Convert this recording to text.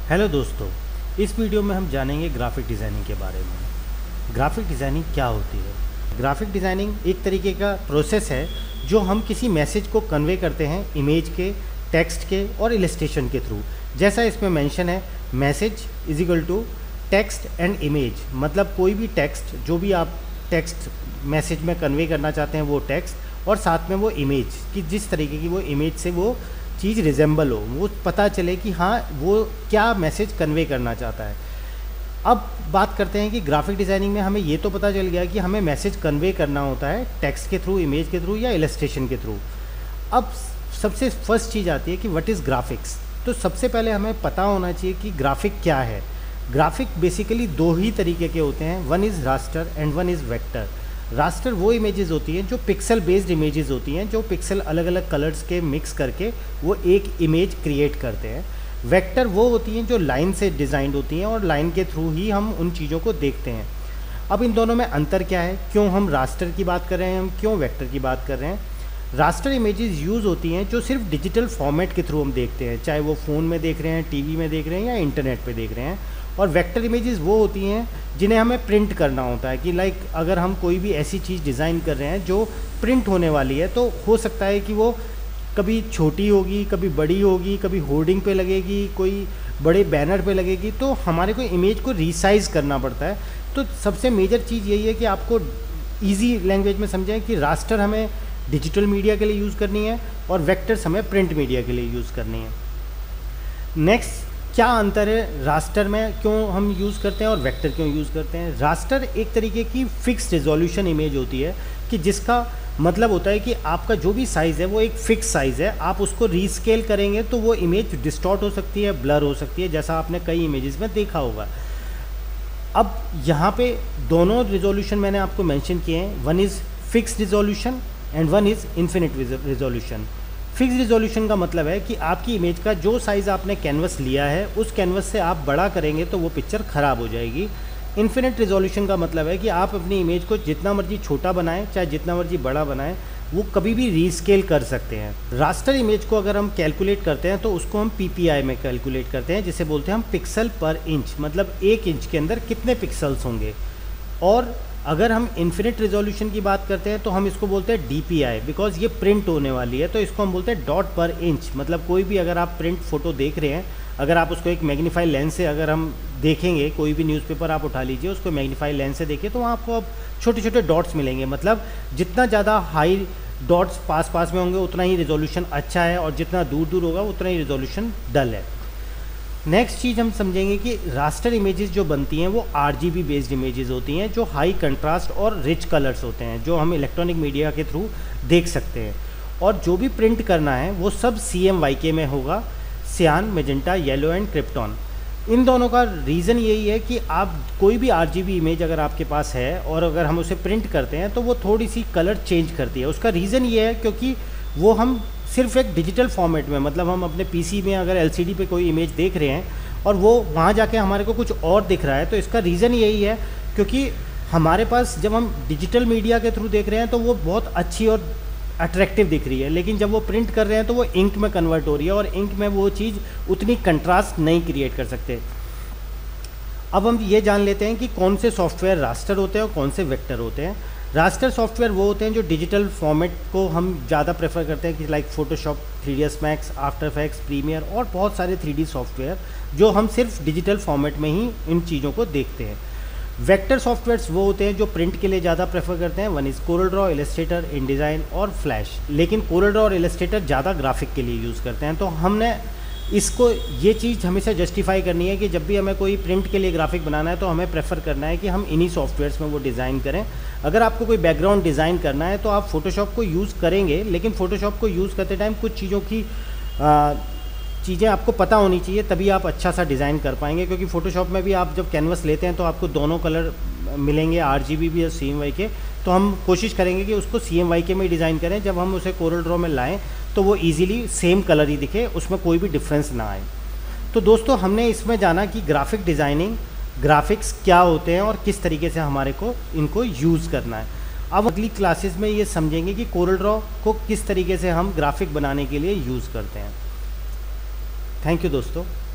Hello दोस्तों, इस video में हम जानेंगे ग्राफिक डिज़ाइनिंग के बारे में। ग्राफिक डिज़ाइनिंग क्या होती है? ग्राफिक डिज़ाइनिंग एक तरीके का प्रोसेस है जो हम किसी मैसेज को कन्वे करते हैं इमेज के, टेक्स्ट के और इलस्ट्रेशन के थ्रू। जैसा इसमें मेंशन है, message is equal to text and image, मतलब कोई भी टेक्स्ट, जो भी आप टेक्स्ट मैसेज में कन्वे करना चाहते हैं वो टेक्स्ट, और साथ में वो इमेज कि जिस तरीके की वो इमेज से वो चीज़ रिजेंबल हो, वो पता चले कि हाँ वो क्या मैसेज कन्वे करना चाहता है। अब बात करते हैं कि ग्राफिक डिज़ाइनिंग में हमें ये तो पता चल गया कि हमें मैसेज कन्वे करना होता है टेक्स्ट के थ्रू, इमेज के थ्रू या इलस्ट्रेशन के थ्रू। अब सबसे फर्स्ट चीज़ आती है कि व्हाट इज़ ग्राफिक्स। तो सबसे पहले हमें पता होना चाहिए कि ग्राफिक क्या है। ग्राफिक बेसिकली दो ही तरीके के होते हैं, one is raster and one is vector. Raster वो इमेजेस होती हैं जो पिक्सल बेस्ड इमेजेस होती हैं, जो पिक्सल अलग अलग कलर्स के मिक्स करके वो एक इमेज क्रिएट करते हैं। वेक्टर वो होती हैं जो लाइन से डिज़ाइंड होती हैं और लाइन के थ्रू ही हम उन चीज़ों को देखते हैं। अब इन दोनों में अंतर क्या है, क्यों हम रास्टर की बात कर रहे हैं, हम क्यों वेक्टर की बात कर रहे हैं? रास्टर इमेजेस यूज़ होती हैं जो सिर्फ डिजिटल फॉर्मेट के थ्रू हम देखते हैं, चाहे वो फ़ोन में देख रहे हैं, टीवी में देख रहे हैं या इंटरनेट पे देख रहे हैं। और वेक्टर इमेजेस वो होती हैं जिन्हें हमें प्रिंट करना होता है, कि लाइक अगर हम कोई भी ऐसी चीज़ डिज़ाइन कर रहे हैं जो प्रिंट होने वाली है, तो हो सकता है कि वो कभी छोटी होगी, कभी बड़ी होगी, कभी होर्डिंग पे लगेगी, कोई बड़े बैनर पे लगेगी, तो हमारे को इमेज को रीसाइज़ करना पड़ता है। तो सबसे मेजर चीज़ यही है कि आपको ईजी लैंग्वेज में समझें कि रास्टर हमें डिजिटल मीडिया के लिए यूज़ करनी है और वेक्टर्स हमें प्रिंट मीडिया के लिए यूज़ करनी है। नेक्स्ट, क्या अंतर है रास्टर में क्यों हम यूज़ करते हैं और वेक्टर क्यों यूज़ करते हैं? रास्टर एक तरीके की फिक्स रेजोल्यूशन इमेज होती है कि जिसका मतलब होता है कि आपका जो भी साइज़ है वो एक फिक्स साइज़ है, आप उसको रीस्केल करेंगे तो वो इमेज डिस्टॉर्ट हो सकती है, ब्लर हो सकती है, जैसा आपने कई इमेजेस में देखा होगा। अब यहाँ पे दोनों रिजोल्यूशन मैंने आपको मेंशन किए हैं, one is fix resolution and one is infinite resolution. Fix resolution का मतलब है कि आपकी इमेज का जो साइज़ आपने कैनवस लिया है उस कैनवस से आप बड़ा करेंगे तो वो पिक्चर ख़राब हो जाएगी। इन्फिनिट रिजोल्यूशन का मतलब है कि आप अपनी इमेज को जितना मर्जी छोटा बनाएं चाहे जितना मर्जी बड़ा बनाएं, वो कभी भी रीस्केल कर सकते हैं। रास्टर इमेज को अगर हम कैलकुलेट करते हैं तो उसको हम PPI में कैलकुलेट करते हैं, जिसे बोलते हैं हम पिक्सल पर इंच, मतलब 1 इंच के अंदर कितने पिक्सल्स होंगे। और अगर हम इन्फिनिट रेजोल्यूशन की बात करते हैं तो हम इसको बोलते हैं DPI, बिकॉज ये प्रिंट होने वाली है, तो इसको हम बोलते हैं डॉट पर इंच। मतलब कोई भी अगर आप प्रिंट फोटो देख रहे हैं, अगर आप उसको एक मैग्नीफाई लेंस से अगर हम देखेंगे, कोई भी न्यूज़पेपर आप उठा लीजिए, उसको मैग्नीफाई लेंस से देखिए तो वहाँ आपको अब छोटे छोटे डॉट्स मिलेंगे। मतलब जितना ज़्यादा हाई डॉट्स पास पास में होंगे उतना ही रिजोल्यूशन अच्छा है, और जितना दूर दूर होगा उतना ही रिजोल्यूशन डल है। नेक्स्ट चीज़ हम समझेंगे कि रास्टर इमेजेस जो बनती हैं वो RGB बेस्ड इमेजेस होती हैं, जो हाई कंट्रास्ट और रिच कलर्स होते हैं, जो हम इलेक्ट्रॉनिक मीडिया के थ्रू देख सकते हैं। और जो भी प्रिंट करना है वो सब CMYK में होगा, cyan, magenta, yellow and krypton. इन दोनों का रीज़न यही है कि आप कोई भी RGB इमेज अगर आपके पास है और अगर हम उसे प्रिंट करते हैं तो वो थोड़ी सी कलर चेंज करती है। उसका रीज़न ये है क्योंकि वो हम सिर्फ एक डिजिटल फॉर्मेट में, मतलब हम अपने PC में अगर LCD पे कोई इमेज देख रहे हैं और वो वहाँ जाके हमारे को कुछ और दिख रहा है, तो इसका रीज़न यही है क्योंकि हमारे पास जब हम डिजिटल मीडिया के थ्रू देख रहे हैं तो वो बहुत अच्छी और अट्रैक्टिव दिख रही है, लेकिन जब वो प्रिंट कर रहे हैं तो वो इंक में कन्वर्ट हो रही है और इंक में वो चीज़ उतनी कंट्रास्ट नहीं क्रिएट कर सकते। अब हम ये जान लेते हैं कि कौन से सॉफ्टवेयर रास्टर होते हैं और कौन से वेक्टर होते हैं। रास्टर सॉफ्टवेयर वो होते हैं जो डिजिटल फॉर्मेट को हम ज़्यादा प्रेफर करते हैं, कि like Photoshop, 3ds Max, after effects, Premiere और बहुत सारे 3D सॉफ्टवेयर जो हम सिर्फ डिजिटल फॉर्मेट में ही इन चीज़ों को देखते हैं। वेक्टर सॉफ्टवेयर्स वो होते हैं जो प्रिंट के लिए ज़्यादा प्रेफर करते हैं, one is CorelDraw, Illustrator, InDesign और फ्लैश। लेकिन CorelDraw और इलस्ट्रेटर ज़्यादा ग्राफिक के लिए यूज़ करते हैं, तो हमने इसको ये चीज़ हमेशा जस्टिफाई करनी है कि जब भी हमें कोई प्रिंट के लिए ग्राफिक बनाना है तो हमें प्रेफर करना है कि हम इन्हीं सॉफ्टवेयर्स में वो डिज़ाइन करें। अगर आपको कोई बैकग्राउंड डिज़ाइन करना है तो आप फोटोशॉप को यूज़ करेंगे, लेकिन फोटोशॉप को यूज़ करते टाइम कुछ चीज़ों की चीज़ें आपको पता होनी चाहिए, तभी आप अच्छा सा डिज़ाइन कर पाएंगे। क्योंकि फोटोशॉप में भी आप जब कैनवस लेते हैं तो आपको दोनों कलर मिलेंगे, RGB भी और CMYK, तो हम कोशिश करेंगे कि उसको CMYK में डिज़ाइन करें। जब हम उसे CorelDraw में लाएं तो वो इजीली सेम कलर ही दिखे, उसमें कोई भी डिफरेंस ना आए। तो दोस्तों, हमने इसमें जाना कि ग्राफिक डिज़ाइनिंग, ग्राफिक्स क्या होते हैं और किस तरीके से हमारे को इनको यूज़ करना है। अब अगली क्लासेस में ये समझेंगे कि CorelDraw को किस तरीके से हम ग्राफिक बनाने के लिए यूज़ करते हैं। थैंक यू दोस्तों।